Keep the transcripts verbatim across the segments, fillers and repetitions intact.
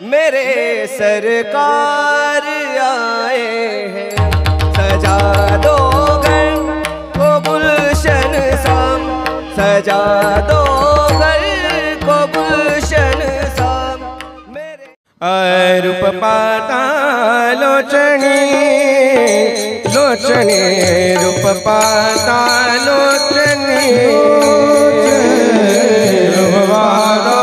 मेरे सरकार आए हैं। सजा दो घर को गुलशन सा, सजा दो घर को गुलशन सा। मेरे रूप पाता लोचनी लोचनी रूप पाता लोचनी रूप पाता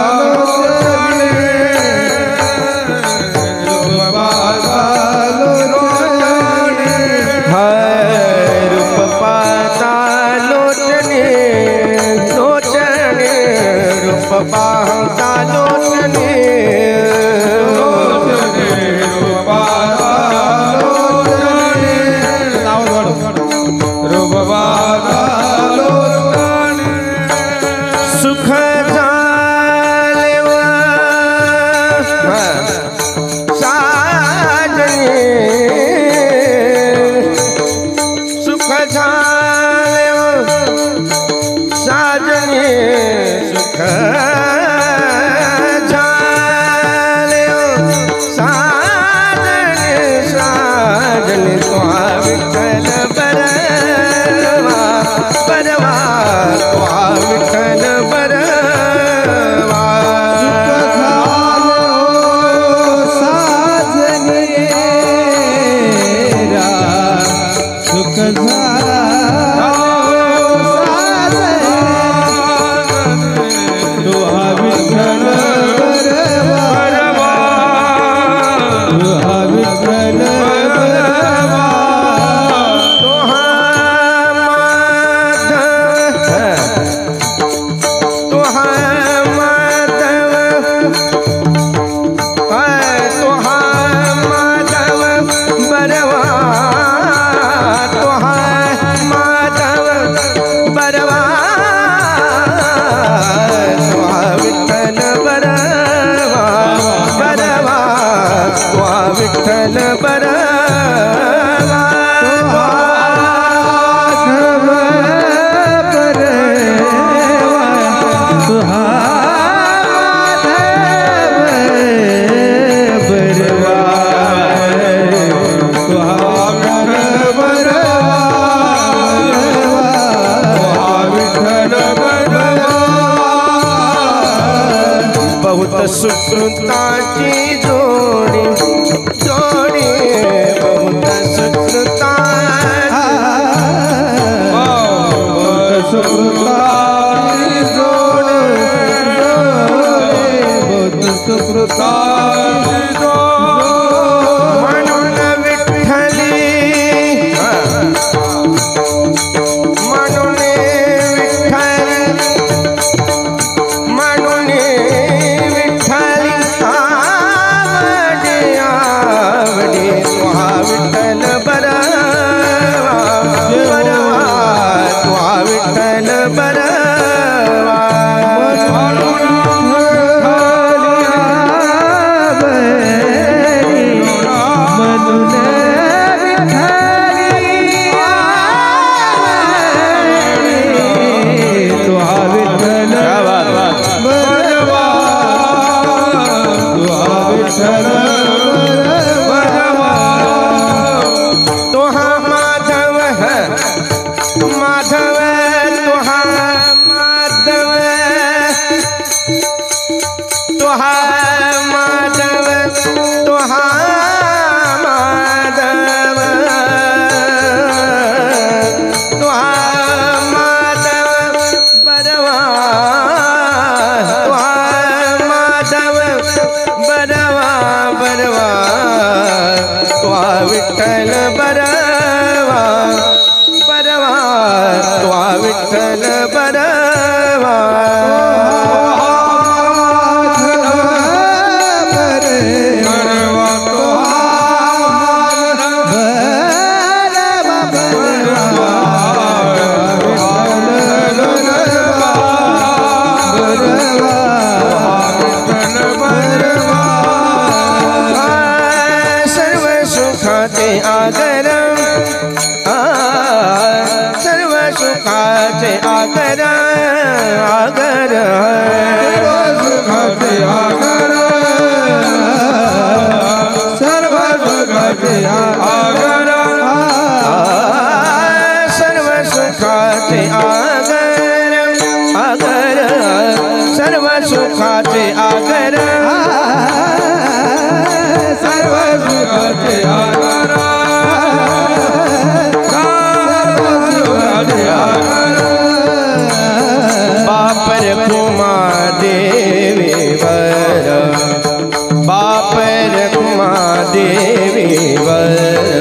पाता लोचनी लोचनी रूपा लोचनी रूपा लोचनी सुख जालेवा साजनी सुख जालेवा साजनी सुख सुकृताची जोडी जोडी बहुत सुकृताची बहुत सुकृताची जोडी बहुत सुकृताची म्हणून विठ्ठली म्हणून सर्व सुखाते आदर देवी वर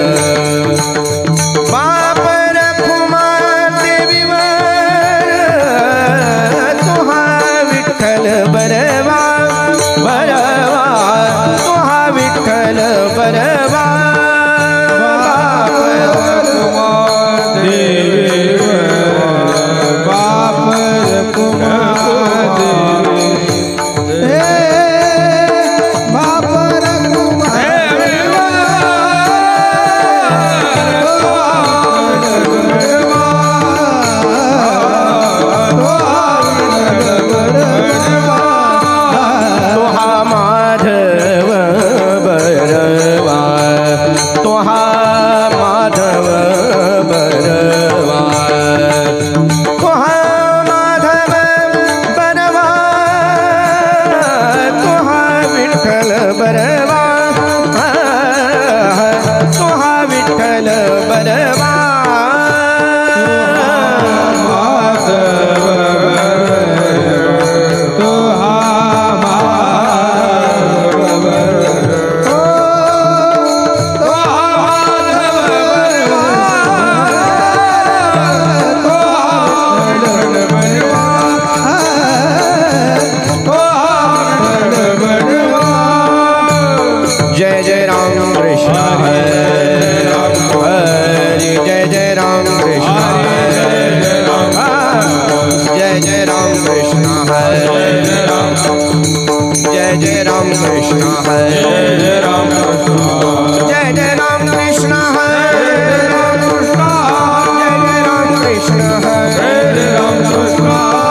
बाप रखुमा देवी वर तुहा विठ्ठल बरवा बरवा तुहा विठ्ठल बरवा बाप रखुमा देवी बाप रखुमा देवी हे बाप रखुमा तुहा माधव बरवा तुहा माधव बरवा तुहा माधव बरवा तुहा विठ्ठल बरवा तुहा विठ्ठल बरवा जय जय राम कृष्ण हरे हरि जय जय राम कृष्ण हरे जय जय राम कृष्ण हरे जय जय राम कृष्ण हरे जय जय राम कृष्ण हरे जय जय राम कृष्ण हरे जय जय राम कृष्ण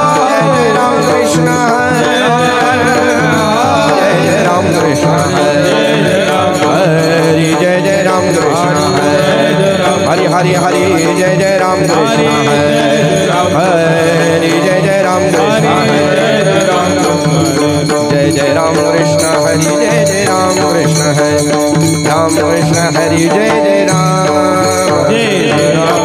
हरे जय जय राम कृष्ण हरे हरि जय जय राम कृष्ण हरि हरि हरि जय जय राम कृष्ण हरि जय जय राम कृष्ण जय जय राम कृष्ण हरि जय जय राम कृष्ण है राम कृष्ण हरि जय जय राम जय राम